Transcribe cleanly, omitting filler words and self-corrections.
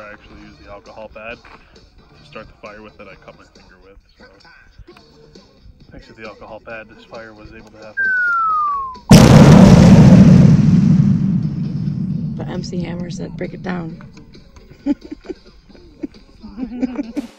I actually used the alcohol pad to start the fire with that I cut my finger with. So thanks to the alcohol pad, this fire was able to happen. The MC Hammer said, break it down.